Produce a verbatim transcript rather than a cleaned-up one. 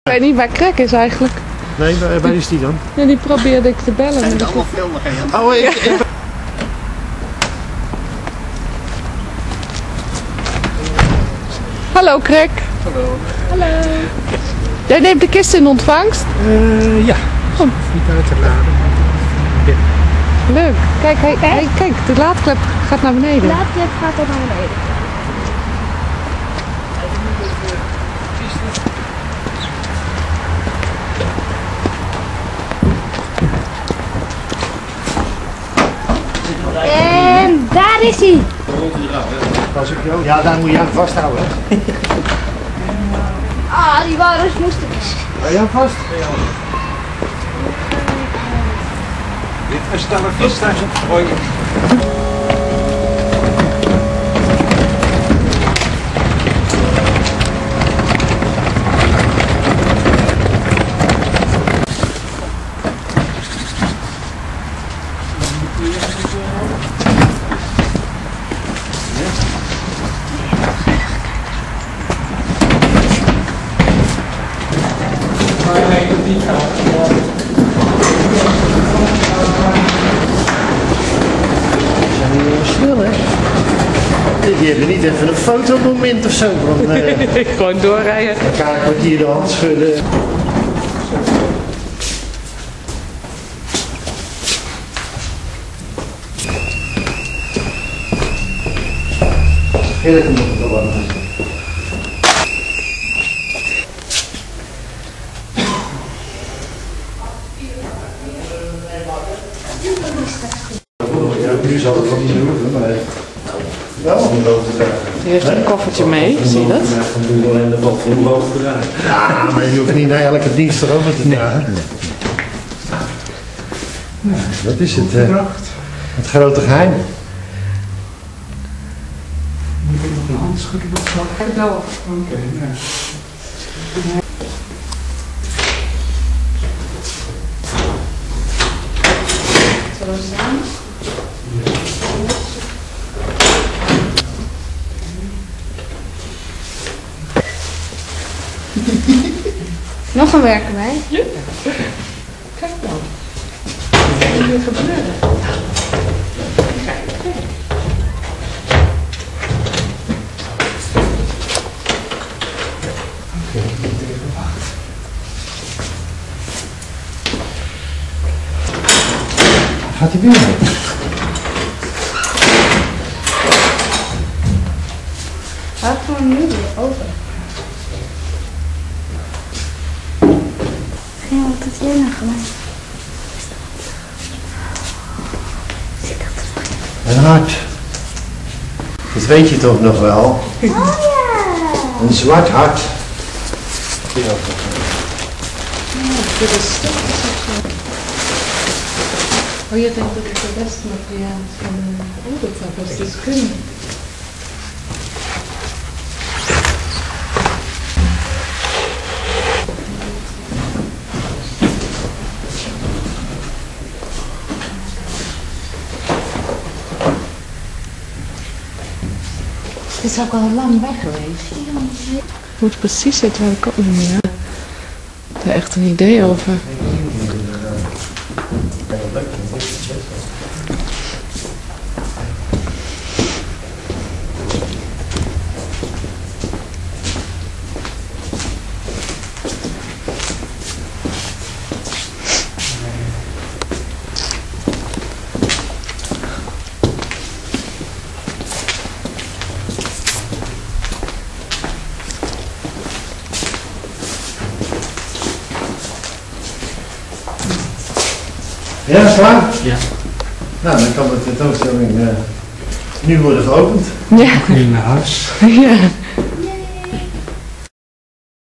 Ik weet niet waar Krek is eigenlijk. Nee, waar, waar is die dan? Ja, die probeerde ik te bellen. Zijn Maar er die... allemaal filmen, hè? Oh, ik, ik... Hallo Krek. Hallo. Hallo. Jij neemt de kist in ontvangst? Uh, ja, oh. Niet uit te laden. Ja. Leuk. Kijk, hey, hey, kijk, de laadklep gaat naar beneden. De laadklep gaat ook naar beneden. En daar is hij. Als ik jou... Ja, daar moet je aan vasthouden. Ah, die walrus moest ik. Hou je aan vast? Als je daar maar vis staat, gooi je. Die hebben niet even een fotomoment of zo van uh, gewoon doorrijden. elkaar een kwartier de hand schudden. Heel nog te wachten. Ja, nu zal het wel niet meer hoeven, maar... Wel om boven te dragen. Die heeft een koffertje mee, zie je dat? Dan doe je alleen de bal om boven te dragen. Ja, maar je hoeft niet naar elke dienst erover te dragen. Nee. Nee. Ja, dat is het, uh, het grote geheim. Moet ik nog een hand schudden of zo? Wel. Oké, okay, nou. Zullen we staan? Nog een werken bij. Ja. Kijk dan. Wat is er gebeuren? Kijk, kijk. Oké, ik moet even wachten. Gaat hij weer mee? Gaat gewoon nu weer over. Ja, wat is hier nog gemaakt? Een hart. Dat weet je toch nog wel? Oh ja! Een zwart hart. Ja, dit is stukjes of zo. Oh, je denkt dat het de restmateriaal is van de oertappers, dus kunnen. Het is ook al lang weg geweest. Hoe het precies zit, weet ik ook niet meer. Ik heb er echt een idee over. Ja, is klaar? Ja. Nou, dan kan de tentoonstelling uh, nu worden geopend. Ja. Nu naar huis. Ja.